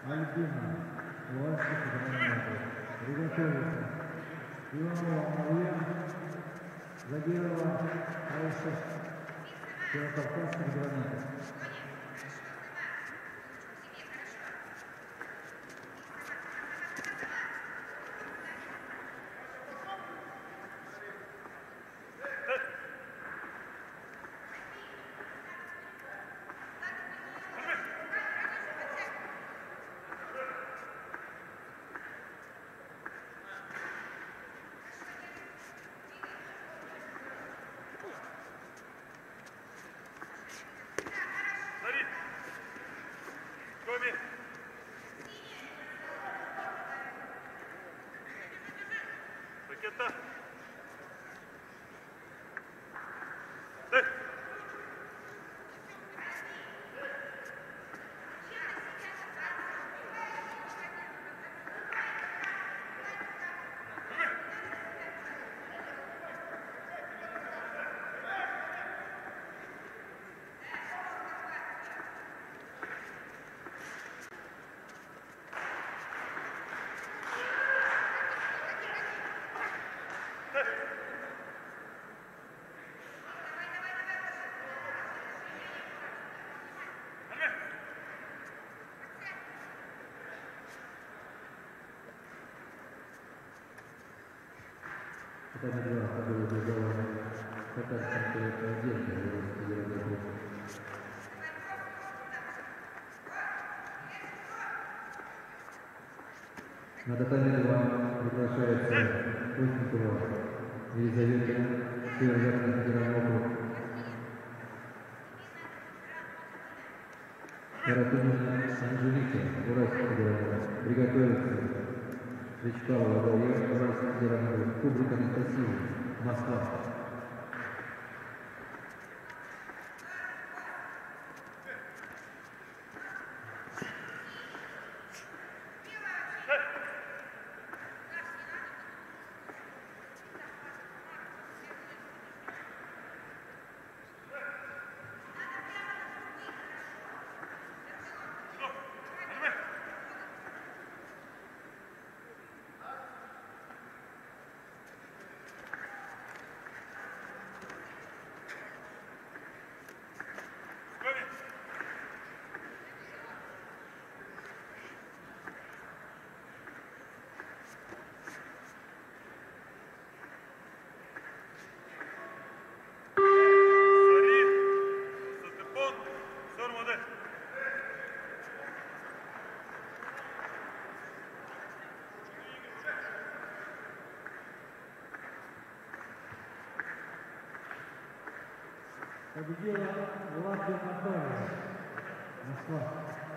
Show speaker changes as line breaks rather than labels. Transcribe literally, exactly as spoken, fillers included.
Альбина, Луганских гранатов. Приготовиться. Иванова Мария, Загирова Айша, Северокавказских гранатов.
Пакета.
Это не два которые договора татарского отдельно Европейского. На татами два приглашается Костникова Елизавета, Северо-Западный федеральный округ. Каратунина Анжелика, Уральский федеральный округ. Приготовиться. Речкалова Галия, Уральский федеральный округ. Кубрик Анастасия, Москва.
Победила Латвия Анатольевна. Москва.